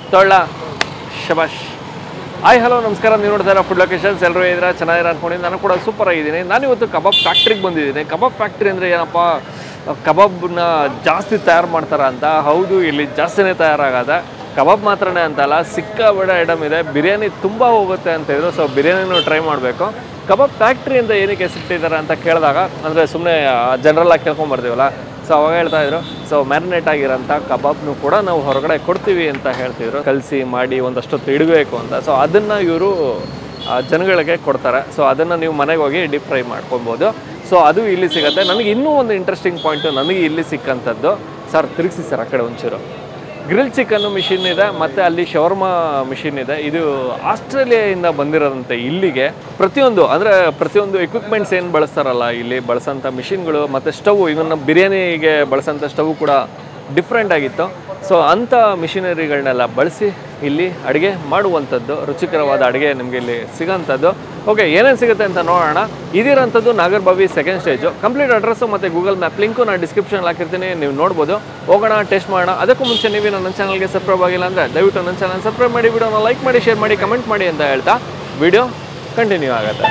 ತೊಳ್ಳ ಶಬಾಷ್. Hi hello ನಮಸ್ಕಾರ, ನೀವು ನೋಡ್ತಾ ಫುಡ್ ಲೊಕೇಶನ್ಸ್. ಎಲ್ಲರೂ ಇದ್ದೀರಾ, ಚೆನ್ನಾಗಿರ ಅನ್ಕೊಂಡಿದ್ದೀನಿ. ನಾನು ಕೂಡ ಸೂಪರ್ ಆಗಿದ್ದೀನಿ. ನಾನಿವತ್ತು ಕಬಾಬ್ ಫ್ಯಾಕ್ಟ್ರಿಗೆ ಬಂದಿದ್ದೀನಿ. ಕಬಾಬ್ ಫ್ಯಾಕ್ಟ್ರಿ ಅಂದರೆ ಏನಪ್ಪ, ಕಬಾಬ್ನ ಜಾಸ್ತಿ ತಯಾರು ಮಾಡ್ತಾರ ಅಂತ? ಹೌದು, ಇಲ್ಲಿ ಜಾಸ್ತಿನೇ ತಯಾರಾಗದ. ಕಬಾಬ್ ಮಾತ್ರನೇ ಅಂತಲ್ಲ, ಸಿಕ್ಕಾಬಡ ಐಟಮ್ ಇದೆ. ಬಿರಿಯಾನಿ ತುಂಬ ಹೋಗುತ್ತೆ ಅಂತ ಇದ್ರು. ಸೊ ಬಿರಿಯಾನಿನೂ ಟ್ರೈ ಮಾಡಬೇಕು. ಕಬಾಬ್ ಫ್ಯಾಕ್ಟ್ರಿ ಅಂತ ಏನಕ್ಕೆ ಹೆಸರಿಟ್ಟಿದ್ದಾರೆ ಅಂತ ಕೇಳಿದಾಗ, ಅಂದರೆ ಸುಮ್ಮನೆ ಜನರಲ್ಲಾಗಿ ಕೇಳ್ಕೊಂಬರ್ತೀವಲ್ಲ, ಸೊ ಅವಾಗ ಹೇಳ್ತಾ ಇದ್ರು, ಸೊ ಮ್ಯಾರಿನೇಟ್ ಆಗಿರೋಂಥ ಕಬಾಬ್ನು ಕೂಡ ನಾವು ಹೊರಗಡೆ ಕೊಡ್ತೀವಿ ಅಂತ ಹೇಳ್ತಿದ್ರು. ಕಲಸಿ ಮಾಡಿ ಒಂದಷ್ಟೊತ್ತು ಇಡಬೇಕು ಅಂತ. ಸೊ ಅದನ್ನು ಇವರು ಜನಗಳಿಗೆ ಕೊಡ್ತಾರೆ. ಸೊ ಅದನ್ನು ನೀವು ಮನೆಗೆ ಹೋಗಿ ಡೀಪ್ ಫ್ರೈ ಮಾಡ್ಕೊಬೋದು. ಸೊ ಅದು ಇಲ್ಲಿ ಸಿಗುತ್ತೆ. ನನಗೆ ಇನ್ನೂ ಒಂದು ಇಂಟ್ರೆಸ್ಟಿಂಗ್ ಪಾಯಿಂಟು ನನಗೆ ಇಲ್ಲಿ ಸಿಕ್ಕಂಥದ್ದು, ಸರ್ ತಿರುಗಿಸಿ ಸರ್ ಆ ಕಡೆ ಒಂಚೂರು, ಗ್ರಿಲ್ ಚಿಕನ್ನು ಮಿಷಿನ್ ಇದೆ, ಮತ್ತು ಅಲ್ಲಿ ಶವರ್ಮಾ ಮಿಷಿನ್ ಇದೆ. ಇದು ಆಸ್ಟ್ರೇಲಿಯಾದಿಂದ ಬಂದಿರೋದಂತೆ ಇಲ್ಲಿಗೆ. ಪ್ರತಿಯೊಂದು ಎಕ್ವಿಪ್ಮೆಂಟ್ಸ್ ಏನು ಬಳಸ್ತಾರಲ್ಲ ಇಲ್ಲಿ ಬಳಸೋಂಥ ಮಿಷಿನ್ಗಳು, ಮತ್ತು ಸ್ಟವ್, ಇವನ್ನ ಬಿರಿಯಾನಿಗೆ ಬಳಸೋಂಥ ಸ್ಟವ್ ಕೂಡ ಡಿಫ್ರೆಂಟ್ ಆಗಿತ್ತು. ಸೊ ಅಂಥ ಮಿಷಿನರಿಗಳನ್ನೆಲ್ಲ ಬಳಸಿ ಇಲ್ಲಿ ಅಡುಗೆ ಮಾಡುವಂಥದ್ದು, ರುಚಿಕರವಾದ ಅಡುಗೆ ನಿಮಗೆ ಇಲ್ಲಿ ಸಿಗೋಂಥದ್ದು. ಓಕೆ, ಏನೇನು ಸಿಗುತ್ತೆ ಅಂತ ನೋಡೋಣ. ಇದಿರೋಂಥದ್ದು Nagarbhavi second stage. Complete address ಮತ್ತು ಗೂಗಲ್ ಮ್ಯಾಪ್ ಲಿಂಕು ನಾನು ಡಿಸ್ಕ್ರಿಪ್ಷನಲ್ಲಿ ಹಾಕಿರ್ತೀನಿ, ನೀವು ನೋಡ್ಬೋದು. ಹೋಗೋಣ, ಟೇಸ್ಟ್ ಮಾಡೋಣ. ಅದಕ್ಕೂ ಮುಂಚೆ ನೀವು ನನ್ನ ಚಾನಲ್ಗೆ ಸಬ್ಸ್ಕ್ರೈಬ್ ಆಗಿಲ್ಲ ಅಂದರೆ ದಯವಿಟ್ಟು ನನ್ನ ಚಾನಲ್ ಸಬ್ಸ್ಕ್ರೈಬ್ ಮಾಡಿ, ವಿಡಿಯೋನ ಲೈಕ್ ಮಾಡಿ, ಶೇರ್ ಮಾಡಿ, ಕಮೆಂಟ್ ಮಾಡಿ ಅಂತ ಹೇಳ್ತಾ ವಿಡಿಯೋ ಕಂಟಿನ್ಯೂ ಆಗುತ್ತೆ.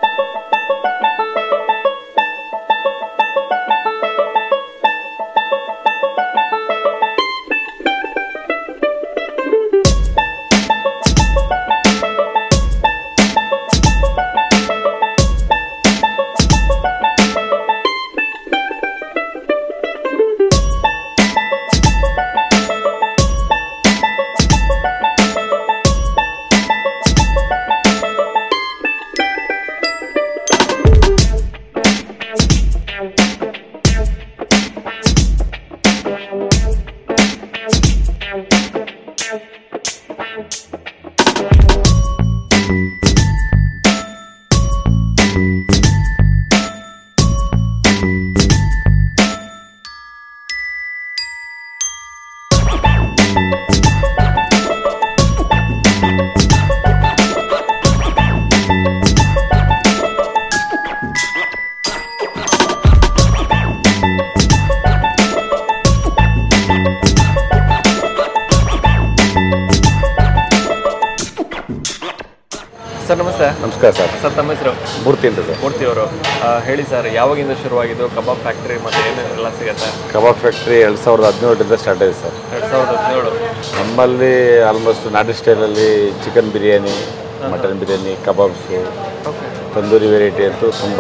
ಸರ್ ನಮಸ್ತೆ. ನಮಸ್ಕಾರ ಸರ್. ಸರ್ ತಮ್ಮ ಹೆಸರು? ಮೂರ್ತಿ ಅಂತ ಸರ್. ಮೂರ್ತಿ ಅವರು, ಹೇಳಿ ಸರ್, ಯಾವಾಗಿಂದ ಶುರುವಾಗಿದ್ದು ಕಬಾಬ್ ಫ್ಯಾಕ್ಟ್ರಿ ಮತ್ತು ಏನೇನೆಲ್ಲ ಸಿಗುತ್ತೆ? ಕಬಾಬ್ ಫ್ಯಾಕ್ಟ್ರಿ 2017 ಸ್ಟಾರ್ಟ್ ಆಗಿದೆ ಸರ್. 2017. ನಮ್ಮಲ್ಲಿ ಆಲ್ಮೋಸ್ಟ್ ನಾಟಿ ಸ್ಟೈಲಲ್ಲಿ chicken biryani, mutton biryani, kebabs, tandoori variety ಅಂತೂ ತುಂಬ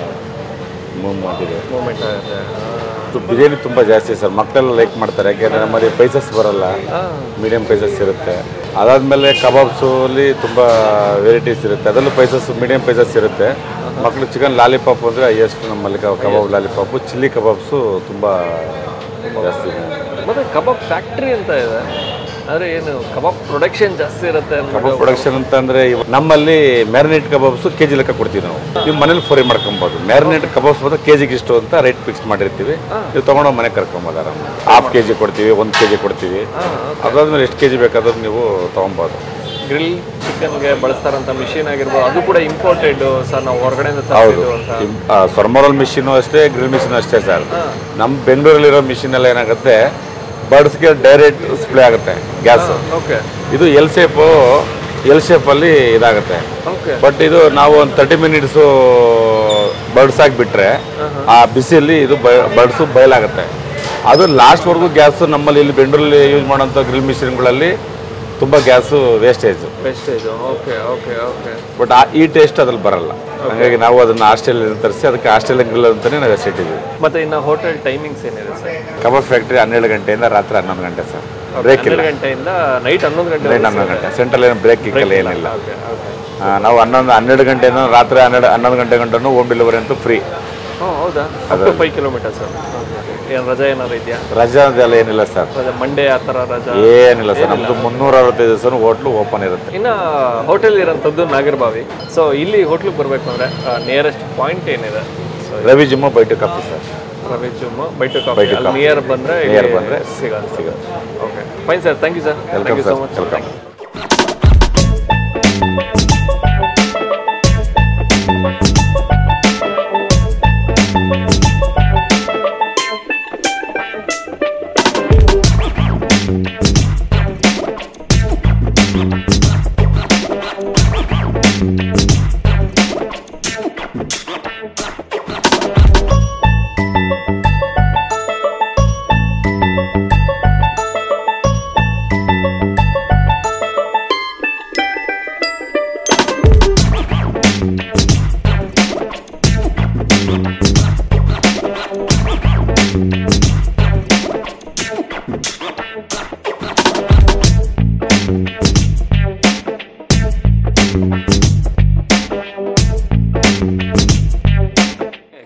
ಮೂವ್ಮೆಂಟ್ ಆಗುತ್ತೆ. ಬಿರಿಯಾನಿ ತುಂಬ ಜಾಸ್ತಿ ಸರ್, ಮಕ್ಕಳೆಲ್ಲ ಲೈಕ್ ಮಾಡ್ತಾರೆ. ಯಾಕೆಂದರೆ ನಮ್ಮಲ್ಲಿ ಪೈಸಸ್ ಬರಲ್ಲ, ಮೀಡಿಯಮ್ ಪೈಸಸ್ ಇರುತ್ತೆ. ಅದಾದಮೇಲೆ ಕಬಾಬ್ಸು ಅಲ್ಲಿ ತುಂಬ ವೆರೈಟೀಸ್ ಇರುತ್ತೆ, ಅದರಲ್ಲೂ ಪೈಸಸ್ ಮೀಡಿಯಮ್ ಪೈಸಸ್ ಇರುತ್ತೆ. ಮಕ್ಕಳು ಚಿಕನ್ ಲಾಲಿಪಾಪ್ ಅಂದರೆ ಹೈಯೆಸ್ಟ್ ನಮ್ಮಲ್ಲಿ ಕಬಾಬ್ ಲಾಲಿಪಾಪು. ಚಿಲ್ಲಿ ಕಬಾಬ್ಸು ತುಂಬ ಜಾಸ್ತಿ ಇದೆ. ಮತ್ತು ಕಬಾಬ್ ಫ್ಯಾಕ್ಟ್ರಿ ಅಂತ ಇದೆ, ಅಂದರೆ ಏನು ಕಬಾಬ್ ಪ್ರೊಡಕ್ಷನ್ ಜಾಸ್ತಿ ಇರುತ್ತೆ? ಕಬಾಬ್ ಪ್ರೊಡಕ್ಷನ್ ಅಂತಂದರೆ ನಮ್ಮಲ್ಲಿ ಮ್ಯಾರಿನೇಟ್ ಕಬಾಬ್ಸು ಕೆ ಜಿ ಲೆಕ್ಕ ಕೊಡ್ತೀವಿ ನಾವು. ನೀವು ಮನೇಲಿ ಫ್ರೈ ಮಾಡ್ಕೊಬೋದು. ಮ್ಯಾರಿನೇಟ್ ಕಬಾಬ್ಸ್ ಬಂದರೆ ಕೆ ಜಿಗೆ ಇಷ್ಟು ಅಂತ ರೇಟ್ ಫಿಕ್ಸ್ ಮಾಡಿರ್ತೀವಿ. ನೀವು ತೊಗೊಂಡೋಗಿ ಮನೆಗೆ ಕರ್ಕೊಬೋದು ಆರಾಮ. ಹಾಫ್ ಕೆ ಜಿ ಕೊಡ್ತೀವಿ, 1 kg ಕೊಡ್ತೀವಿ. ಅದಾದ್ಮೇಲೆ ಎಷ್ಟು ಕೆ ಜಿ ಬೇಕಾದ್ರೂ ನೀವು ತೊಗೊಬೋದು. ಗ್ರಿಲ್ ಚಿಕನ್ಗೆ ಬಳಸ್ತಾರಂಥ ಮಿಷಿನ್ ಆಗಿರ್ಬೋದು, ಅದು ಕೂಡ ಇಂಪೋರ್ಟೆಡ್ ಸರ್, ನಾವು ಹೊರಗಡೆಯಿಂದ. ಹೌದು, ಸ್ವರ್ಮೋರಲ್ ಮಿಷಿನು ಅಷ್ಟೇ, ಗ್ರಿಲ್ ಮಿಷಿನು ಅಷ್ಟೇ ಸರ್. ನಮ್ಮ ಬೆಂಗಳೂರಲ್ಲಿರೋ ಮಿಷಿನ್ ಎಲ್ಲ ಏನಾಗುತ್ತೆ, ಬರ್ಡ್ಸ್ಗೆ ಡೈರೆಕ್ಟ್ ಸ್ಪ್ಲೇ ಆಗುತ್ತೆ ಗ್ಯಾಸ್. ಓಕೆ, ಇದು ಎಲ್ ಶೇಪಲ್ಲಿ ಇದಾಗುತ್ತೆ. ಬಟ್ ಇದು ನಾವು ಒಂದು 30 ಮಿನಿಟ್ಸು ಬರ್ಡ್ಸ್ ಆಗಿಬಿಟ್ರೆ ಆ ಬಿಸಿಯಲ್ಲಿ ಇದು ಬರ್ಡ್ಸು ಬಯಲಾಗುತ್ತೆ. ಅದು ಲಾಸ್ಟ್ವರೆಗೂ ಗ್ಯಾಸು ನಮ್ಮಲ್ಲಿ ಇಲ್ಲಿ ಬೆಂಗಳೂರಲ್ಲಿ ಯೂಸ್ ಮಾಡೋಂಥ ಗ್ರಿಲ್ ಮಿಷಿನ್ಗಳಲ್ಲಿ ತುಂಬ gas wastage. Okay okay okay. But ಈ ಟೇಸ್ಟ್ ಅದ್ರಲ್ಲಿ ಬರಲ್ಲ. ಹಾಗಾಗಿ ನಾವು ಅದನ್ನು ಆಸ್ಟ್ರೇಲಿಯಲ್ಲಿ ತರಿಸಿ ಅದಕ್ಕೆ ಆಸ್ಟ್ರೇಲಿಯನ್ ಗ್ರಿಲ್ ಅಂತಲೇ ನಾವು ಹೆಸರಿಟ್ಟಿದ್ದೀವಿ. ಮತ್ತು ಇನ್ನು ಹೋಟೆಲ್ ಟೈಮಿಂಗ್ಸ್ ಏನಿದೆ ಸರ್? ಕಬಾಬ್ ಫ್ಯಾಕ್ಟ್ರಿ 12 ಗಂಟೆಯಿಂದ ರಾತ್ರಿ 11 ಗಂಟೆ ಸರ್. ಬ್ರೇಕ್ ಇಲ್ಲ. 12 ಗಂಟೆಯಿಂದ ನೈಟ್ 11 ಗಂಟೆ. 11 ಗಂಟೆ ಸೆಂಟ್ರಲ್ ಏನು ಬ್ರೇಕ್ ಇಕ್ಕಲ್ಲ, ಏನಿಲ್ಲ. ನಾವು 12 ಗಂಟೆಯಿಂದ ರಾತ್ರಿ 11 ಗಂಟೆ ಗಂಟನೂ ಹೋಮ್ ಡೆಲಿವರಿ ಅಂತೂ ಫ್ರೀ. ಹೌದಾ? 5 ಕಿಲೋಮೀಟರ್ ಸರ್. ಏನು ರಜಾ ಏನಾದ್ರು ಇದೆಯಾ? ರಜಾ ಅದೆಲ್ಲ ಏನಿಲ್ಲ ಸರ್. ಮಂಡೇ ಆ ಥರ ರಜಾ ಏನಿಲ್ಲ ಸರ್. ನಮ್ಮದು 365 ದಿವಸ ಹೋಟ್ಲು ಓಪನ್ ಇರುತ್ತೆ. ಇನ್ನು ಹೋಟೆಲ್ ಇರೋಂಥದ್ದು ನಾಗರಭಾವಿ. ಸೊ ಇಲ್ಲಿ ಹೋಟ್ಲಿಗೆ ಬರಬೇಕು ಅಂದರೆ ನಿಯರೆಸ್ಟ್ ಪಾಯಿಂಟ್ ಏನಿದೆ? Ravi gym byte coffee sir. Ravi gym byte coffee near ಬಂದರೆ ಸಿಗುತ್ತೆ. Okay, fine sir, thank you sir. Thank you so much. Welcome.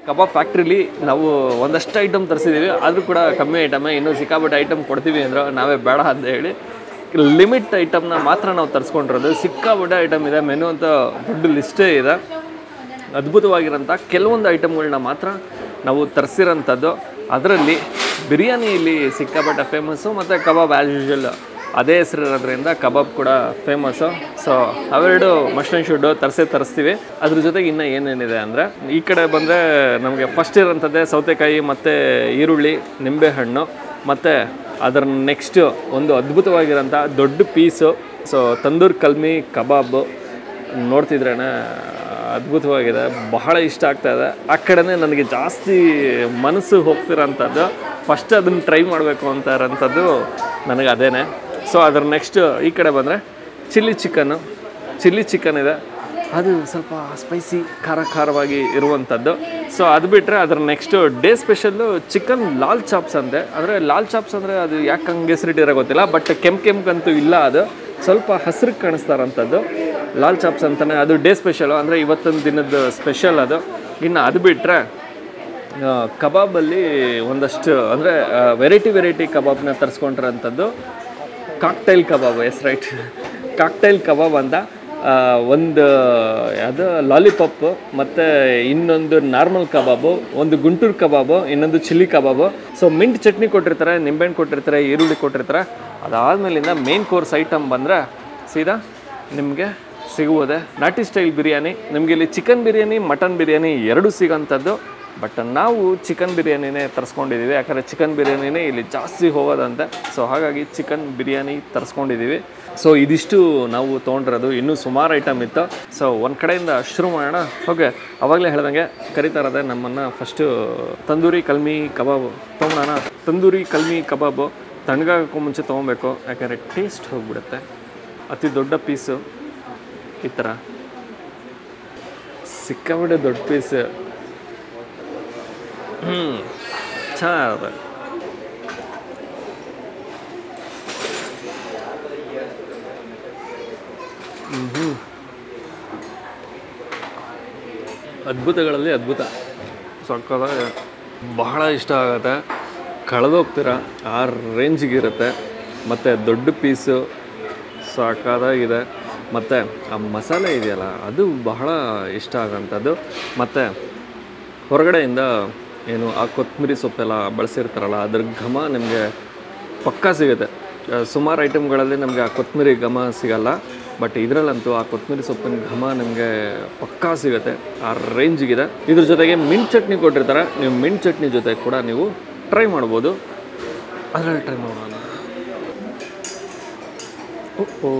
Kebab ಫ್ಯಾಕ್ಟ್ರಿಲಿ ನಾವು ಒಂದಷ್ಟು ಐಟಮ್ ತರಿಸಿದ್ದೀವಿ, ಆದರೂ ಕೂಡ ಕಮ್ಮಿ ಐಟಮೇ, ಇನ್ನೂ ಸಿಕ್ಕಾಪಟ್ಟೆ ಐಟಮ್ ಕೊಡ್ತೀವಿ ಅಂದ್ರೆ ನಾವೇ ಬೇಡ ಅಂತ ಹೇಳಿ ಲಿಮಿಟ್ ಐಟಮ್ನ ಮಾತ್ರ ನಾವು ತರಿಸ್ಕೊಂಡಿರೋದು. ಸಿಕ್ಕಾಪಟ್ಟೆ ಐಟಮ್ ಇದೆ, ಮೆನು ಅಂತ ದೊಡ್ಡ ಲಿಸ್ಟೇ ಇದೆ. ಅದ್ಭುತವಾಗಿರೋಂಥ ಕೆಲವೊಂದು ಐಟಮ್ಗಳನ್ನ ಮಾತ್ರ ನಾವು ತರಿಸಿರೋಂಥದ್ದು. ಅದರಲ್ಲಿ ಬಿರಿಯಾನಿ ಇಲ್ಲಿ ಸಿಕ್ಕಾಪಟ್ಟೆ ಫೇಮಸ್ಸು, ಮತ್ತು ಕಬಾಬ್ ಆ್ಯಸ್ ಯೂಶುವಲ್ ಅದೇ ಹೆಸರು ಇರೋದ್ರಿಂದ ಕಬಾಬ್ ಕೂಡ ಫೇಮಸ್ಸು. ಸೊ ಅವೆರಡು ಮಸ್ಟ್ ಆ್ಯಂಡ್ ಶುಡ್ ತರಿಸ್ತೀವಿ. ಅದ್ರ ಜೊತೆಗೆ ಇನ್ನೂ ಏನೇನಿದೆ ಅಂದರೆ, ಈ ಕಡೆ ಬಂದರೆ ನಮಗೆ ಫಸ್ಟ್ ಇರೋಂಥದ್ದೇ ಸೌತೆಕಾಯಿ ಮತ್ತು ಈರುಳ್ಳಿ, ನಿಂಬೆಹಣ್ಣು, ಮತ್ತು ಅದರ ನೆಕ್ಸ್ಟು ಒಂದು ಅದ್ಭುತವಾಗಿರೋಂಥ ದೊಡ್ಡ piece. So tandoor kalmi kebab ನೋಡ್ತಿದ್ರೇ ಅದ್ಭುತವಾಗಿದೆ, ಬಹಳ ಇಷ್ಟ ಆಗ್ತಾಯಿದೆ. ಆ ಕಡೆನೇ ನನಗೆ ಜಾಸ್ತಿ ಮನಸ್ಸು ಹೋಗ್ತಿರೋಂಥದ್ದು, ಫಸ್ಟ್ ಅದನ್ನು ಟ್ರೈ ಮಾಡಬೇಕು ಅಂತ ಇರೋಂಥದ್ದು ನನಗೆ ಅದೇನೆ. ಸೊ ಅದರ ನೆಕ್ಸ್ಟ್ ಈ ಕಡೆ ಬಂದರೆ ಚಿಲ್ಲಿ ಚಿಕನ್ ಇದೆ, ಅದು ಸ್ವಲ್ಪ ಸ್ಪೈಸಿ ಖಾರವಾಗಿ ಇರುವಂಥದ್ದು. ಸೊ ಅದು ಬಿಟ್ಟರೆ ಅದರ next day special chicken lal chops ಅಂತೆ. ಅಂದರೆ ಲಾಲ್ ಚಾಪ್ಸ್ ಅಂದರೆ ಅದು ಯಾಕೆ ಹಂಗೆ ಹೆಸರಿಟ್ಟಿರೋ ಗೊತ್ತಿಲ್ಲ, ಬಟ್ ಕೆಂಪಂತೂ ಇಲ್ಲ, ಅದು ಸ್ವಲ್ಪ ಹಸ್ರಿಗೆ ಕಾಣಿಸ್ತಾರಂಥದ್ದು ಲಾಲ್ ಚಾಪ್ಸ್ ಅಂತಲೇ. ಅದು ಡೇ ಸ್ಪೆಷಲು, ಅಂದರೆ ಇವತ್ತೊಂದು ದಿನದ ಸ್ಪೆಷಲ್ ಅದು. ಇನ್ನು ಅದು ಬಿಟ್ಟರೆ ಕಬಾಬಲ್ಲಿ ಒಂದಷ್ಟು ಅಂದರೆ ವೆರೈಟಿ ಕಬಾಬ್ನ ತರಿಸ್ಕೊಂಡಿರೋಂಥದ್ದು cocktail kebab. Yes right, cocktail kebab ಅಂತ. ಒಂದು ಅದು ಲಾಲಿಪಾಪು, ಮತ್ತು ಇನ್ನೊಂದು ನಾರ್ಮಲ್ ಕಬಾಬು, ಒಂದು ಗುಂಟೂರು ಕಬಾಬು, ಇನ್ನೊಂದು chilli kebab. So mint chutney ಕೊಟ್ಟಿರ್ತಾರೆ, ನಿಂಬೆಹಣ್ಣು ಕೊಟ್ಟಿರ್ತಾರೆ, ಈರುಳ್ಳಿ ಕೊಟ್ಟಿರ್ತಾರೆ. ಅದಾದಮೇಲಿಂದ ಮೇನ್ ಕೋರ್ಸ್ ಐಟಮ್ ಬಂದರೆ ಸೀದಾ ನಿಮಗೆ ಸಿಗುವುದೇ ನಾಟಿ ಸ್ಟೈಲ್ ಬಿರಿಯಾನಿ. ನಿಮಗೆ ಇಲ್ಲಿ ಚಿಕನ್ ಬಿರಿಯಾನಿ, ಮಟನ್ ಬಿರಿಯಾನಿ ಎರಡೂ ಸಿಗೋಂಥದ್ದು. ಬಟ್ ನಾವು ಚಿಕನ್ ಬಿರಿಯಾನಿನೇ ತರಿಸ್ಕೊಂಡಿದ್ದೀವಿ, ಯಾಕಂದರೆ ಚಿಕನ್ ಬಿರಿಯಾನಿನೇ ಇಲ್ಲಿ ಜಾಸ್ತಿ ಹೋಗೋದಂತೆ. ಸೊ ಹಾಗಾಗಿ ಚಿಕನ್ ಬಿರಿಯಾನಿ ತರಿಸ್ಕೊಂಡಿದ್ದೀವಿ. ಸೊ ಇದಿಷ್ಟು ನಾವು ತೊಗೊಂಡಿರೋದು, ಇನ್ನೂ ಸುಮಾರು ಐಟಮ್ ಇತ್ತು. ಸೊ ಒಂದು ಕಡೆಯಿಂದ ಶುರು ಮಾಡೋಣ. ಓಕೆ, ಅವಾಗಲೇ ಹೇಳ್ದಂಗೆ ಕರಿತಾ ಇರೋದೆ ನಮ್ಮನ್ನು ಫಸ್ಟು ತಂದೂರಿ ಕಲ್ಮಿ ಕಬಾಬು ತೊಗೊಳೋಣ. ತಂದೂರಿ ಕಲ್ಮಿ ಕಬಾಬು ತಣ್ಣಗಾಗೋಕ್ಕೂ ಮುಂಚೆ ತೊಗೊಬೇಕು, ಯಾಕಂದರೆ ಟೇಸ್ಟ್ ಹೋಗಿಬಿಡುತ್ತೆ. ಅತಿ ದೊಡ್ಡ ಪೀಸು ಈ ಥರ ಸಿಕ್ಕಾಬಿಟ್ಟೆ ದೊಡ್ಡ ಪೀಸು, ಚೆನ್ನಾಗಿದೆ. ಅದ್ಭುತಗಳಲ್ಲಿ ಅದ್ಭುತ, ಸಕ್ಕತ್ತಾಗಿ ಬಹಳ ಇಷ್ಟ ಆಗುತ್ತೆ, ಕಳೆದೋಗ್ತೀರ ಆ ರೇಂಜಿಗಿರುತ್ತೆ. ಮತ್ತು ದೊಡ್ಡ ಪೀಸು ಸಕ್ಕತ್ತಾಗಿದೆ, ಮತ್ತು ಆ ಮಸಾಲೆ ಇದೆಯಲ್ಲ ಅದು ಬಹಳ ಇಷ್ಟ ಆಗೋಂಥದ್ದು. ಮತ್ತು ಹೊರಗಡೆಯಿಂದ ಏನು ಆ ಕೊತ್ತಂಬರಿ ಸೊಪ್ಪೆಲ್ಲ ಬಳಸಿರ್ತಾರಲ್ಲ ಅದ್ರ ಘಮ ನಿಮಗೆ ಪಕ್ಕಾ ಸಿಗುತ್ತೆ. ಸುಮಾರು ಐಟಮ್ಗಳಲ್ಲಿ ನಮಗೆ ಆ ಕೊತ್ತಂಬರಿ ಘಮ ಸಿಗಲ್ಲ, ಬಟ್ ಇದರಲ್ಲಂತೂ ಆ ಕೊತ್ತಂಬರಿ ಸೊಪ್ಪಿನ ಘಮ ನಿಮಗೆ ಪಕ್ಕಾ ಸಿಗುತ್ತೆ, ಆ ರೇಂಜಿಗಿದೆ. ಇದ್ರ ಜೊತೆಗೆ ಮಿಂಟ್ ಚಟ್ನಿ ಕೊಟ್ಟಿರ್ತಾರೆ, ನೀವು ಮಿಂಟ್ ಚಟ್ನಿ ಜೊತೆ ಕೂಡ ನೀವು ಟ್ರೈ ಮಾಡ್ಬೋದು. ಅದರಲ್ಲಿ ಟ್ರೈ ಮಾಡೋಣ. ಓ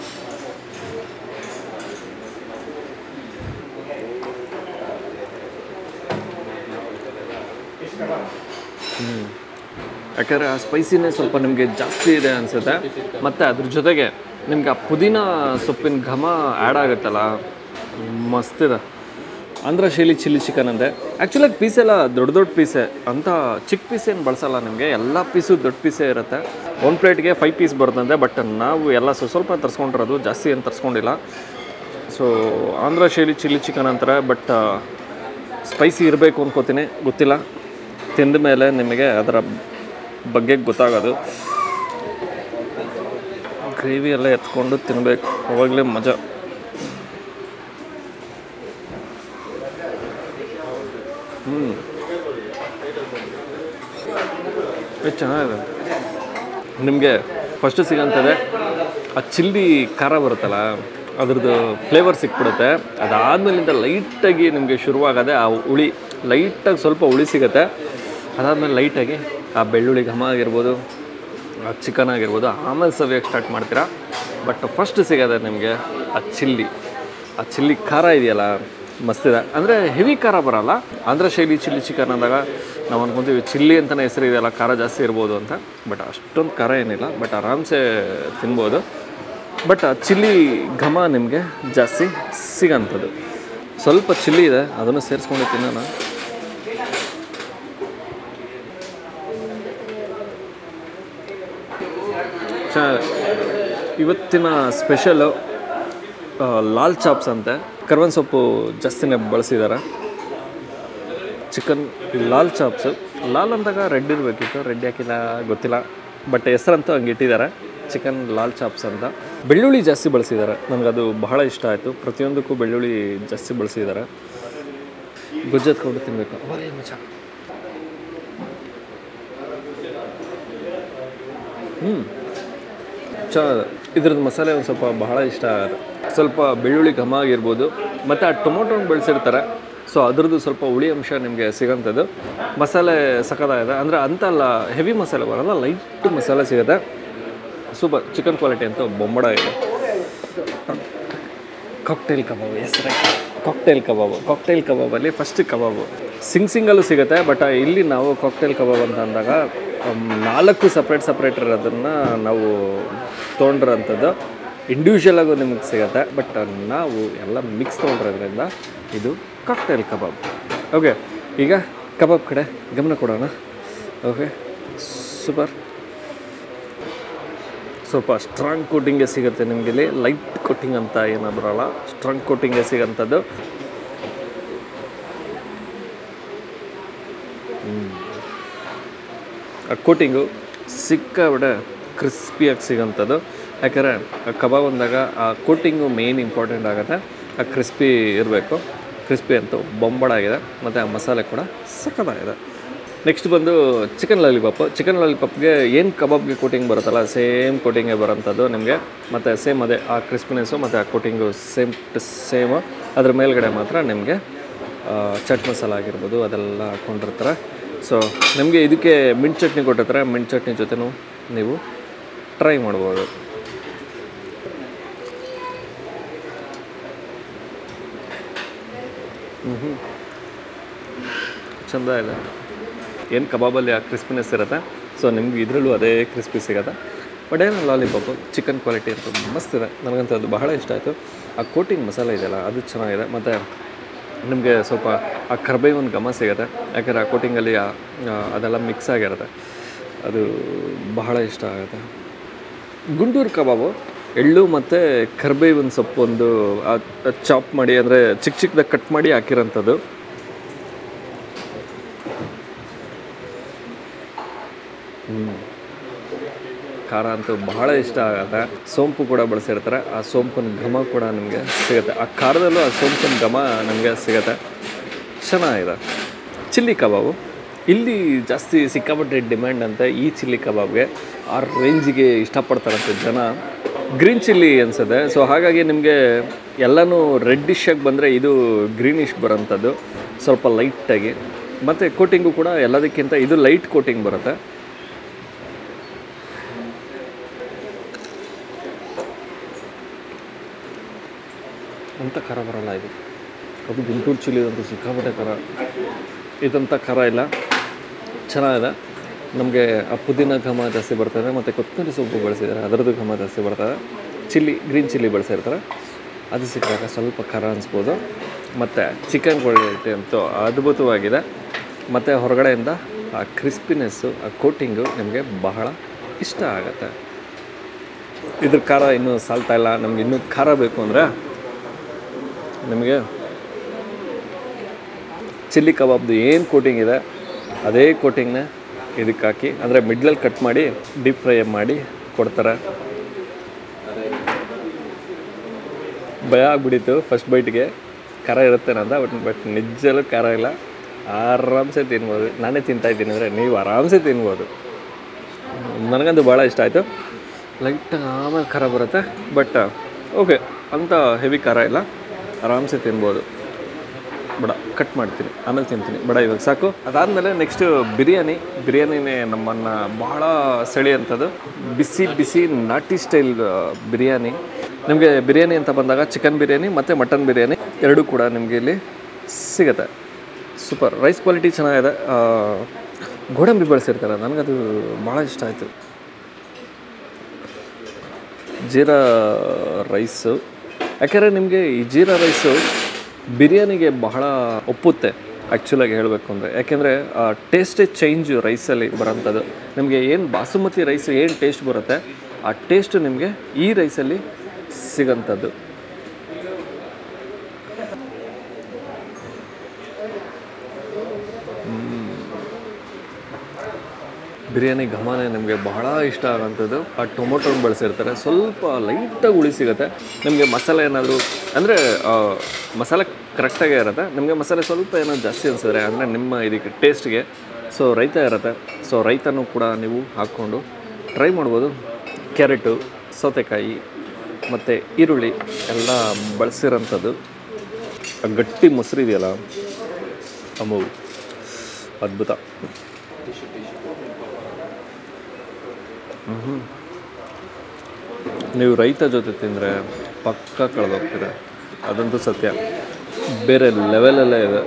ಯಾಕಂದರೆ ಆ ಸ್ಪೈಸಿನೇ ಸ್ವಲ್ಪ ನಿಮಗೆ ಜಾಸ್ತಿ ಇದೆ ಅನಿಸುತ್ತೆ. ಮತ್ತು ಅದ್ರ ಜೊತೆಗೆ ನಿಮ್ಗೆ ಆ ಪುದೀನ ಸೊಪ್ಪಿನ ಘಮ ಆ್ಯಡ್ ಆಗುತ್ತಲ್ಲ, ಮಸ್ತಿದೆ. ಆಂಧ್ರ ಶೈಲಿ ಚಿಲ್ಲಿ ಚಿಕನ್ ಅಂತೆ. ಆ್ಯಕ್ಚುಲಾಗಿ ಪೀಸೆಲ್ಲ ದೊಡ್ಡ ಪೀಸೆ ಅಂತ, ಚಿಕ್ಕ ಪೀಸ್ ಏನು ಬಳಸಲ್ಲ ನಿಮಗೆ, ಎಲ್ಲ ಪೀಸು ದೊಡ್ಡ ಪೀಸೇ ಇರುತ್ತೆ. ಒಂದು ಪ್ಲೇಟ್ಗೆ 5 ಪೀಸ್ ಬರ್ತಂತೆ, ಬಟ್ ನಾವು ಎಲ್ಲ ಸ್ವಲ್ಪ ತರಿಸ್ಕೊಂಡಿರೋದು, ಜಾಸ್ತಿ ಏನು ತರಿಸ್ಕೊಂಡಿಲ್ಲ. ಸೊ ಆಂಧ್ರ ಶೈಲಿ ಚಿಲ್ಲಿ ಚಿಕನ್ ಅಂತಾರೆ, ಬಟ್ ಸ್ಪೈಸಿ ಇರಬೇಕು ಅನ್ಕೋತೀನಿ, ಗೊತ್ತಿಲ್ಲ. ತಿಂದ ಮೇಲೆ ನಿಮಗೆ ಅದರ ಬಗ್ಗೆ ಗೊತ್ತಾಗೋದು. ಗ್ರೇವಿ ಎಲ್ಲ ಎತ್ಕೊಂಡು ತಿನ್ನಬೇಕು, ಅವಾಗಲೇ ಮಜಾ. ಚೆನ್ನಾಗಿದೆ. ನಿಮಗೆ ಫಸ್ಟು ಸಿಗೋಂಥದ್ದೇ ಆ ಚಿಲ್ಲಿ ಖಾರ ಬರುತ್ತಲ್ಲ, ಅದ್ರದ್ದು ಫ್ಲೇವರ್ ಸಿಕ್ಬಿಡುತ್ತೆ. ಅದಾದಮೇಲಿಂದ ಲೈಟಾಗಿ ನಿಮಗೆ ಶುರುವಾಗದೆ ಆ ಹುಳಿ, ಲೈಟಾಗಿ ಸ್ವಲ್ಪ ಹುಳಿ ಸಿಗುತ್ತೆ. ಅದಾದಮೇಲೆ ಲೈಟಾಗಿ ಆ ಬೆಳ್ಳುಳ್ಳಿ ಘಮ ಆಗಿರ್ಬೋದು, ಆ ಚಿಕನ್ ಆಗಿರ್ಬೋದು, ಆಮೇಲೆ ಸವಿಯೋಕ್ಕೆ ಸ್ಟಾರ್ಟ್ ಮಾಡ್ತೀರಾ. ಬಟ್ ಫಸ್ಟ್ ಸಿಗೋದೆ ನಿಮಗೆ ಆ ಚಿಲ್ಲಿ ಖಾರ ಇದೆಯಲ್ಲ, ಮಸ್ತಿದೆ. ಅಂದರೆ ಹೆವಿ ಖಾರ ಬರೋಲ್ಲ. ಆಂಧ್ರ ಶೈಲಿ ಚಿಲ್ಲಿ ಚಿಕನ್ ಅಂದಾಗ ನಾವು ಅಂದ್ಕೊತೀವಿ ಚಿಲ್ಲಿ ಅಂತಲೇ ಹೆಸರು ಇದೆಯಲ್ಲ, ಖಾರ ಜಾಸ್ತಿ ಇರ್ಬೋದು ಅಂತ. ಬಟ್ ಅಷ್ಟೊಂದು ಖಾರ ಏನಿಲ್ಲ, ಬಟ್ ಆರಾಮ್ಸೆ ತಿನ್ಬೋದು. ಬಟ್ ಆ ಚಿಲ್ಲಿ ಘಮ ನಿಮಗೆ ಜಾಸ್ತಿ ಸಿಗೋಂಥದ್ದು. ಸ್ವಲ್ಪ ಚಿಲ್ಲಿ ಇದೆ, ಅದನ್ನು ಸೇರಿಸ್ಕೊಂಡು ತಿನ್ನೋಣ. ಇವತ್ತಿನ ಸ್ಪೆಷಲು ಲಾಲ್ ಚಾಪ್ಸ್ ಅಂತೆ. ಕರ್ಬೇವಿನ ಸೊಪ್ಪು ಜಾಸ್ತಿನೇ ಬಳಸಿದ್ದಾರೆ. Chicken Lal chops. ಲಾಲ್ ಅಂದಾಗ ರೆಡ್ ಇರಬೇಕಿತ್ತು, ರೆಡ್ ಯಾಕಿಲ್ಲ ಗೊತ್ತಿಲ್ಲ, ಬಟ್ ಹೆಸರಂತೂ ಹಂಗೆ ಇಟ್ಟಿದ್ದಾರೆ, ಚಿಕನ್ ಲಾಲ್ ಚಾಪ್ಸ್ ಅಂತ. ಬೆಳ್ಳುಳ್ಳಿ ಜಾಸ್ತಿ ಬಳಸಿದ್ದಾರೆ, ನನಗದು ಬಹಳ ಇಷ್ಟ ಆಯಿತು. ಪ್ರತಿಯೊಂದಕ್ಕೂ ಬೆಳ್ಳುಳ್ಳಿ ಜಾಸ್ತಿ ಬಳಸಿದ್ದಾರೆ. ಗೊಜ್ಜತ್ಕೊಂಡು ತಿನ್ನಬೇಕು. ಚೆನ್ನಾಗಿದೆ. ಇದ್ರದ್ದು ಮಸಾಲೆ ಒಂದು ಸ್ವಲ್ಪ ಬಹಳ ಇಷ್ಟ ಆಗುತ್ತೆ. ಸ್ವಲ್ಪ ಬೆಳ್ಳುಳ್ಳಿ ಘಮ ಆಗಿರ್ಬೋದು, ಮತ್ತು ಆ ಟೊಮೊಟೊನ ಬೆಳೆಸಿರ್ತಾರೆ, ಸೊ ಅದ್ರದ್ದು ಸ್ವಲ್ಪ ಹುಳಿ ಅಂಶ ನಿಮಗೆ ಸಿಗೋಂಥದ್ದು. ಮಸಾಲೆ ಸಖತ್ತಾಗಿದೆ, ಅಂದರೆ ಅಂತಲ್ಲ ಹೆವಿ ಮಸಾಲೆ ಬರೋಲ್ಲ, ಲೈಟ್ ಮಸಾಲೆ ಸಿಗುತ್ತೆ. ಸೂಪರ್. ಚಿಕನ್ ಕ್ವಾಲಿಟಿ ಅಂತೂ ಬೊಂಬಡ ಇದೆ. ಕಾಕ್ಟೇಲ್ ಕಬಾಬ್ ಹೆಸರೇ ಕಾಕ್ಟೇಲ್ ಕಬಾಬಲ್ಲಿ ಫಸ್ಟ್ ಕಬಾಬು ಸಿಂಗಲ್ಲೂ ಸಿಗುತ್ತೆ, ಬಟ್ ಇಲ್ಲಿ ನಾವು ಕಾಕ್ಟೇಲ್ ಕಬಾಬ್ ಅಂತ ಅಂದಾಗ 4 ಸಪ್ರೇಟ್ ಇರೋದನ್ನು ನಾವು ತೊಗೊಂಡಿರೋಂಥದ್ದು. ಇಂಡಿವಿಜುವಲಾಗೂ ನಿಮಗೆ ಸಿಗುತ್ತೆ, ಬಟ್ ನಾವು ಎಲ್ಲ ಮಿಕ್ಸ್ ತೊಗೊಂಡಿರೋದ್ರಿಂದ ಇದು ಕಾಕ್ಟೇಲ್ ಕಬಾಬ್. ಓಕೆ, ಈಗ ಕಬಾಬ್ ಕಡೆ ಗಮನ ಕೊಡೋಣ. Okay, super. ಸ್ವಲ್ಪ ಸ್ಟ್ರಾಂಗ್ ಕೋಟಿಂಗೇ ಸಿಗುತ್ತೆ ನಿಮಗೆ ಇಲ್ಲಿ, ಲೈಟ್ ಕೋಟಿಂಗ್ ಅಂತ ಏನೋ ಬರೋಲ್ಲ, ಸ್ಟ್ರಾಂಗ್ ಕೋಟಿಂಗೇ ಸಿಗೋಂಥದ್ದು. ಆ ಕೋಟಿಂಗು ಸಿಕ್ಕಾಬಿಟ್ಟೆ ಕ್ರಿಸ್ಪಿಯಾಗಿ ಸಿಗೋಂಥದ್ದು. ಯಾಕಂದರೆ ಕಬಾಬ್ ಅಂದಾಗ ಆ ಕೋಟಿಂಗು ಮೇನ್ ಇಂಪಾರ್ಟೆಂಟ್ ಆಗುತ್ತೆ. ಆ ಕ್ರಿಸ್ಪಿ ಇರಬೇಕು. ಕ್ರಿಸ್ಪಿ ಅಂತೂ ಬೊಂಬಡಾಗಿದೆ, ಮತ್ತು ಆ ಮಸಾಲೆ ಕೂಡ ಸಖತ್ತಾಗಿದೆ. ನೆಕ್ಸ್ಟ್ ಬಂದು ಚಿಕನ್ ಲಾಲಿಪಾಪ್. ಚಿಕನ್ ಲಾಲಿಪಾಪ್ಗೆ ಏನು ಕಬಾಬ್ಗೆ ಕೋಟಿಂಗ್ ಬರುತ್ತಲ್ಲ, ಸೇಮ್ ಕೋಟಿಂಗೇ ಬರೋಂಥದ್ದು ನಿಮಗೆ. ಮತ್ತು ಸೇಮ್ ಅದೇ ಆ ಕ್ರಿಸ್ಪಿನೆಸ್ಸು ಮತ್ತು ಆ ಕೋಟಿಂಗು ಸೇಮು. ಅದ್ರ ಮೇಲ್ಗಡೆ ಮಾತ್ರ ನಿಮಗೆ ಚಟ್ ಮಸಾಲ ಆಗಿರ್ಬೋದು ಅದೆಲ್ಲ ಹಾಕ್ಕೊಂಡಿರ್ತಾರೆ. ಸೊ ನಿಮಗೆ ಇದಕ್ಕೆ ಮಿಂಟ್ ಚಟ್ನಿ ಕೊಟ್ಟಿರ್ತಾರೆ, ಮಿಂಟ್ ಚಟ್ನಿ ಜೊತೆನೂ ನೀವು ಟ್ರೈ ಮಾಡ್ಬೋದು. ಚೆಂದ ಇದೆ. ಏನು ಕಬಾಬಲ್ಲಿ ಆ ಕ್ರಿಸ್ಪಿನೆಸ್ ಇರುತ್ತೆ, ಸೊ ನಿಮ್ಗೆ ಇದರಲ್ಲೂ ಅದೇ ಕ್ರಿಸ್ಪಿ ಸಿಗುತ್ತೆ. ಬಟ್ ಏನು ಲಾಲಿಪಾಪು ಚಿಕನ್ ಕ್ವಾಲಿಟಿ ಅಂತೂ ಮಸ್ತ್ ಇದೆ. ನನಗಂತೂ ಅದು ಬಹಳ ಇಷ್ಟ ಆಯಿತು. ಆ ಕೋಟಿಂಗ್ ಮಸಾಲೆ ಇದೆಯಲ್ಲ ಅದು ಚೆನ್ನಾಗಿದೆ, ಮತ್ತು ನಿಮಗೆ ಸ್ವಲ್ಪ ಆ ಕರ್ಬೇವಿನ ಘಮ ಸಿಗುತ್ತೆ. ಯಾಕಂದರೆ ಆ ಕೋಟಿಂಗಲ್ಲಿ ಅದೆಲ್ಲ ಮಿಕ್ಸ್ ಆಗಿರುತ್ತೆ, ಅದು ಬಹಳ ಇಷ್ಟ ಆಗುತ್ತೆ. ಗುಂಟೂರು ಕಬಾಬು ಎಳ್ಳು ಮತ್ತು ಕರ್ಬೇವಿನ ಸೊಪ್ಪು ಒಂದು ಚಾಪ್ ಮಾಡಿ, ಅಂದರೆ ಚಿಕ್ಕದಾಗಿ ಕಟ್ ಮಾಡಿ ಹಾಕಿರೋಂಥದ್ದು. ಖಾರ ಅಂತೂ ಬಹಳ ಇಷ್ಟ ಆಗುತ್ತೆ. ಸೋಂಪು ಕೂಡ ಬಳಸಿರ್ತಾರೆ, ಆ ಸೋಂಪಿನ ಘಮ ಕೂಡ ನಿಮಗೆ ಸಿಗುತ್ತೆ. ಆ ಖಾರದಲ್ಲೂ ಆ ಸೋಂಪಿನ ಘಮ ನಮಗೆ ಸಿಗುತ್ತೆ. ಚೆನ್ನಾಗಿದೆ. ಚಿಲ್ಲಿ ಕಬಾಬು ಇಲ್ಲಿ ಜಾಸ್ತಿ ಸಿಕ್ಕಾಪಟ್ಟೆ ಡಿಮ್ಯಾಂಡ್ ಅಂತ. ಈ ಚಿಲ್ಲಿ ಕಬಾಬ್ಗೆ ಆ ರೇಂಜಿಗೆ ಇಷ್ಟಪಡ್ತಾರಂತೆ ಜನ. ಗ್ರೀನ್ ಚಿಲ್ಲಿ ಅನಿಸುತ್ತೆ. ಸೊ ಹಾಗಾಗಿ ನಿಮಗೆ ಎಲ್ಲನೂ ರೆಡ್ಡಿಶಾಗಿ ಬಂದರೆ ಇದು ಗ್ರೀನಿಶ್ ಬರೋಂಥದ್ದು, ಸ್ವಲ್ಪ ಲೈಟಾಗಿ. ಮತ್ತು ಕೋಟಿಂಗು ಕೂಡ ಎಲ್ಲದಕ್ಕಿಂತ ಇದು ಲೈಟ್ ಕೋಟಿಂಗ್ ಬರುತ್ತೆ. ಅಂಥ ಖಾರ ಬರೋಲ್ಲ ಇದು. ಅದು ಗುಂಟೂರು ಚಿಲ್ಲಿ ಅಂತೂ ಸಿಕ್ಕಾಪಟ್ಟೆ ಖಾರ. ಇದಂಥ ಖಾರ ಇಲ್ಲ, ಚೆನ್ನಾಗಿದೆ. ನಮಗೆ ಆ ಪುದೀನ ಘಮ ಜಾಸ್ತಿ ಬರ್ತದೆ, ಮತ್ತು ಕೊತ್ತಂಬರಿ ಸೊಪ್ಪು ಬಳಸಿದ್ದಾರೆ, ಅದರದ್ದು ಘಮ ಜಾಸ್ತಿ ಬರ್ತದೆ. ಗ್ರೀನ್ ಚಿಲ್ಲಿ ಬಳಸಿರ್ತಾರೆ, ಅದು ಸಿಕ್ಕಾಗ ಸ್ವಲ್ಪ ಖಾರ ಅನಿಸ್ಬೋದು. ಮತ್ತು ಚಿಕನ್ ಕ್ವಾಲಿಟಿ ಅಂತೂ ಅದ್ಭುತವಾಗಿದೆ. ಮತ್ತು ಹೊರಗಡೆಯಿಂದ ಆ ಕ್ರಿಸ್ಪಿನೆಸ್ಸು, ಆ ಕೋಟಿಂಗು ನಿಮಗೆ ಬಹಳ ಇಷ್ಟ ಆಗುತ್ತೆ. ಇದ್ರ ಖಾರ ಇನ್ನೂ ಸಾಲ್ತಾ ಇಲ್ಲ. ನಮ್ಗೆ ಇನ್ನೂ ಖಾರ ಬೇಕು ಅಂದರೆ ನಿಮಗೆ ಚಿಲ್ಲಿ ಕಬಾಬ್ದು ಏನು ಕೋಟಿಂಗ್ ಇದೆ ಅದೇ ಕೋಟಿಂಗ್ನ ಇದಕ್ಕೆ ಹಾಕಿ, ಅಂದರೆ ಮಿಡ್ಲಲ್ಲಿ ಕಟ್ ಮಾಡಿ ಡೀಪ್ ಫ್ರೈ ಮಾಡಿ ಕೊಡ್ತಾರೆ. ಭಯ ಆಗ್ಬಿಟ್ಟಿತ್ತು ಫಸ್ಟ್ ಬೈಟ್ಗೆ, ಖಾರ ಇರುತ್ತೆ ಅಂತ. ಬಟ್ ನಿಜಲ್ಲೂ ಖಾರ ಇಲ್ಲ, ಆರಾಮ್ಸೆ ತಿನ್ಬೋದು. ನಾನೇ ತಿಂತಾಯಿದ್ದೀನಿ ಅಂದರೆ ನೀವು ಆರಾಮ್ಸೆ ತಿನ್ಬೋದು. ನನಗಂತೂ ಭಾಳ ಇಷ್ಟ ಆಯಿತು. ಲೈಟಾಗಿ ಆಮೇಲೆ ಖಾರ ಬರುತ್ತೆ, ಬಟ್ ಓಕೆ, ಅಂಥ ಹೆವಿ ಖಾರ ಇಲ್ಲ, ಆರಾಮ್ಸೆ ತಿನ್ಬೋದು. ಬಡ ಕಟ್ ಮಾಡ್ತೀನಿ, ಆಮೇಲೆ ತಿಂತೀನಿ. ಬಡ ಇವಾಗ ಸಾಕು. ಅದಾದಮೇಲೆ ನೆಕ್ಸ್ಟು ಬಿರಿಯಾನಿನೇ ನಮ್ಮನ್ನು ಬಹಳ ಸೆಳೆಯುವಂಥದ್ದು. ಬಿಸಿ ನಾಟಿ ಸ್ಟೈಲ್ ಬಿರಿಯಾನಿ. ನಿಮಗೆ ಬಿರಿಯಾನಿ ಅಂತ ಬಂದಾಗ ಚಿಕನ್ ಬಿರಿಯಾನಿ ಮತ್ತು ಮಟನ್ ಬಿರಿಯಾನಿ ಎರಡೂ ಕೂಡ ನಿಮಗೆ ಇಲ್ಲಿ ಸಿಗುತ್ತೆ. ಸೂಪರ್. ರೈಸ್ ಕ್ವಾಲಿಟಿ ಚೆನ್ನಾಗಿದೆ. ಗೋಡಂಬಿ ಬಳಸಿರ್ತಾರೆ, ನನಗದು ಭಾಳ ಇಷ್ಟ ಆಯಿತು. ಜೀರಾ ರೈಸು, ಯಾಕೆಂದರೆ ನಿಮಗೆ ಈ ಜೀರಾ ರೈಸು ಬಿರಿಯಾನಿಗೆ ಬಹಳ ಒಪ್ಪುತ್ತೆ ಆ್ಯಕ್ಚುಲಾಗಿ ಹೇಳಬೇಕು ಅಂದರೆ. ಯಾಕೆಂದರೆ ಟೇಸ್ಟೇ ಚೇಂಜು ರೈಸಲ್ಲಿ ಬರೋಂಥದ್ದು. ನಿಮಗೆ ಏನು ಬಾಸುಮತಿ ರೈಸ್ ಏನು ಟೇಸ್ಟ್ ಬರುತ್ತೆ ಆ ಟೇಸ್ಟು ನಿಮಗೆ ಈ ರೈಸಲ್ಲಿ ಸಿಗೋಂಥದ್ದು. ಬಿರಿಯಾನಿ ಘಮನೇ ನಿಮಗೆ ಬಹಳ ಇಷ್ಟ ಆಗೋಂಥದ್ದು. ಆ ಟೊಮೊಟೊನ ಬಳಸಿರ್ತಾರೆ, ಸ್ವಲ್ಪ ಲೈಟಾಗಿ ಹುಳಿ ಸಿಗುತ್ತೆ. ನಿಮಗೆ ಮಸಾಲೆ ಏನಾದರೂ ಅಂದರೆ ಮಸಾಲೆ ಕರೆಕ್ಟಾಗೇ ಇರುತ್ತೆ. ನಿಮಗೆ ಮಸಾಲೆ ಸ್ವಲ್ಪ ಏನಾದ್ರು ಜಾಸ್ತಿ ಅನಿಸಿದ್ರೆ ಅಂದರೆ ನಿಮ್ಮ ಇದಕ್ಕೆ ಟೇಸ್ಟ್ಗೆ ಸೊ ರೈತ ಇರುತ್ತೆ. ಸೊ ರೈತನೂ ಕೂಡ ನೀವು ಹಾಕ್ಕೊಂಡು ಟ್ರೈ ಮಾಡ್ಬೋದು. ಕ್ಯಾರೆಟು, ಸೌತೆಕಾಯಿ ಮತ್ತು ಈರುಳ್ಳಿ ಎಲ್ಲ ಬಳಸಿರೋಂಥದ್ದು. ಗಟ್ಟಿ ಮೊಸರು ಇದೆಯಲ್ಲ ಅಮ್ಮು ಅದ್ಭುತ. ನೀವು ರೈತ ಜೊತೆ ತಿಂದರೆ ಪಕ್ಕ ಕಳೆದೋಗ್ತೀರ, ಅದಂತೂ ಸತ್ಯ. ಬೇರೆ ಲೆವೆಲಲ್ಲೇ ಇದೆ.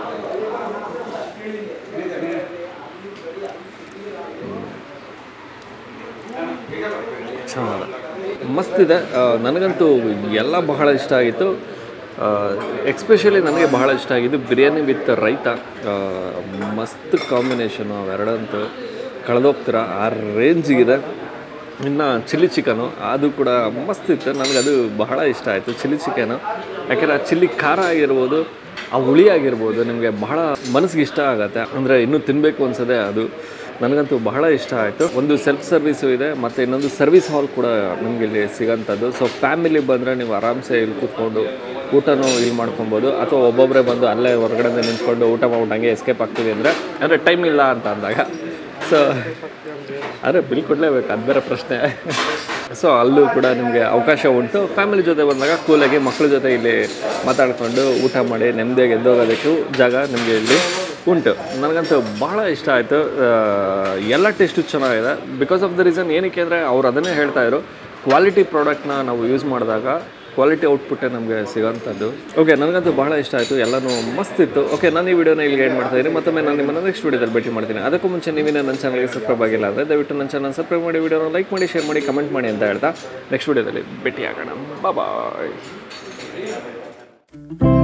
ಚೆನ್ನಾಗಿದೆ, ಮಸ್ತಿದೆ. ನನಗಂತೂ ಎಲ್ಲ ಬಹಳ ಇಷ್ಟ ಆಗಿತ್ತು. ಎಕ್ಸ್ಪೆಷಲಿ ನನಗೆ ಬಹಳ ಇಷ್ಟ ಆಗಿದ್ದು ಬಿರಿಯಾನಿ ವಿತ್ ರೈತ. ಮಸ್ತ್ ಕಾಂಬಿನೇಷನು ಅವೆರಡಂತೂ ಕಳೆದೋಗ್ತೀರ, ಆ ರೇಂಜಿಗಿದೆ. ಇನ್ನು ಚಿಲ್ಲಿ ಚಿಕನು ಅದು ಕೂಡ ಮಸ್ತ್ ಇತ್ತು. ನನಗದು ಬಹಳ ಇಷ್ಟ ಆಯಿತು ಚಿಲ್ಲಿ ಚಿಕನು. ಯಾಕೆಂದರೆ ಆ ಚಿಲ್ಲಿ ಖಾರ ಆಗಿರ್ಬೋದು, ಆ ಹುಳಿ ಆಗಿರ್ಬೋದು, ನಿಮಗೆ ಬಹಳ ಮನಸ್ಸಿಗೆ ಇಷ್ಟ ಆಗುತ್ತೆ. ಅಂದರೆ ಇನ್ನೂ ತಿನ್ನಬೇಕು ಅನ್ಸದೆ. ಅದು ನನಗಂತೂ ಬಹಳ ಇಷ್ಟ ಆಯಿತು. ಒಂದು ಸೆಲ್ಫ್ ಸರ್ವಿಸು ಇದೆ ಮತ್ತು ಇನ್ನೊಂದು ಸರ್ವಿಸ್ ಹಾಲ್ ಕೂಡ ನಮಗೆ ಇಲ್ಲಿ ಸಿಗೋಂಥದ್ದು. ಸೊ ಫ್ಯಾಮಿಲಿ ಬಂದರೆ ನೀವು ಆರಾಮ್ಸೆ ಇಲ್ಲಿ ಕೂತ್ಕೊಂಡು ಊಟನೂ ಇಲ್ಲಿ ಮಾಡ್ಕೊಬೋದು, ಅಥವಾ ಒಬ್ಬೊಬ್ಬರೇ ಬಂದು ಅಲ್ಲೇ ಹೊರಗಡೆ ನಿಂತ್ಕೊಂಡು ಊಟ ಮಾಡ್ಬಿಟ್ಟು ಹಂಗೆ ಎಸ್ಕೇಪ್ ಆಗ್ತೀವಿ ಅಂದರೆ ಟೈಮ್ ಇಲ್ಲ ಅಂತ ಅಂದಾಗ ಸೊ ಆದರೆ ಬಿಲ್ ಕೊಡಲೇಬೇಕು, ಅದು ಬೇರೆ ಪ್ರಶ್ನೆ. ಸೊ ಅಲ್ಲೂ ಕೂಡ ನಿಮಗೆ ಅವಕಾಶ ಉಂಟು. ಫ್ಯಾಮಿಲಿ ಜೊತೆ ಬಂದಾಗ ಕೂಲಾಗಿ ಮಕ್ಕಳ ಜೊತೆ ಇಲ್ಲಿ ಮಾತಾಡ್ಕೊಂಡು ಊಟ ಮಾಡಿ ನೆಮ್ಮದಿಯಾಗಿ ಎದ್ದೋಗೋದಕ್ಕೂ ಜಾಗ ನಿಮಗೆ ಇಲ್ಲಿ ಉಂಟು. ನನಗಂತೂ ಬಹಳ ಇಷ್ಟ ಆಯಿತು. ಎಲ್ಲ ಟೇಸ್ಟು ಚೆನ್ನಾಗಿದೆ. ಬಿಕಾಸ್ ಆಫ್ ದ ರೀಸನ್ ಏನಕ್ಕೆ ಅಂದರೆ ಅವ್ರು ಅದನ್ನೇ ಹೇಳ್ತಾಯಿದ್ರು, ಕ್ವಾಲಿಟಿ ಪ್ರಾಡಕ್ಟ್ನ ನಾವು ಯೂಸ್ ಮಾಡಿದಾಗ ಕ್ವಾಲಿಟಿ ಔಟ್ಪುಟ್ಟೇ ನಮಗೆ ಸಿಗೋಂಥದ್ದು. ಓಕೆ, ನನಗಂತೂ ಬಹಳ ಇಷ್ಟ ಆಯಿತು, ಎಲ್ಲನೂ ಮಸ್ತ್ ಇತ್ತು. ಓಕೆ, ನಾನು ಈ ವಿಡಿಯೋನ ಇಲ್ಲಿಗೆ ಎಂಡ್ ಮಾಡ್ತಾಯಿದ್ದೀನಿ. ಮತ್ತೊಮ್ಮೆ ನಾನು ನಿಮ್ಮನ್ನು ನೆಕ್ಸ್ಟ್ ವಿಡಿಯೋದಲ್ಲಿ ಭೇಟಿ ಮಾಡ್ತೀನಿ. ಅದಕ್ಕೂ ಮುಂಚೆ ನೀವೇನು ನನ್ನ ಚಾನಲ್ಗೆ ಸಬ್ಸ್ಕ್ರೈಬ್ ಆಗಿಲ್ಲ ಅಂದರೆ ದಯವಿಟ್ಟು ನನ್ನ ಚಾನಲ್ ಸಬ್ಸ್ಕ್ರೈಬ್ ಮಾಡಿ, ವಿಡಿಯೋನ ಲೈಕ್ ಮಾಡಿ, ಶೇರ್ ಮಾಡಿ, ಕಮೆಂಟ್ ಮಾಡಿ ಅಂತ ಹೇಳ್ತಾ ನೆಕ್ಸ್ಟ್ ವಿಡಿಯೋದಲ್ಲಿ ಭೇಟಿ ಆಗೋಣ. ಬಾಯ್.